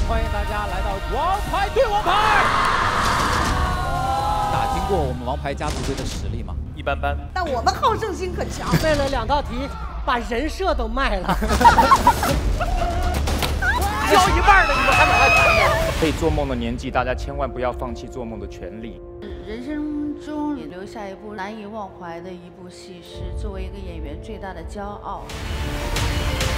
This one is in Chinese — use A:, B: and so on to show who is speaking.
A: 欢迎大家来到王牌对王牌。打听过我们王牌家族队的实力吗？
B: 一般般。
C: 但我们好胜心可强。
D: 为了2道题，把人设都卖了。
B: 交一半了，你们还往外谈呢？
E: 可以做梦的年纪，大家千万不要放弃做梦的权利。
F: 人生中也留下一部难以忘怀的一部戏，是作为一个演员最大的骄傲。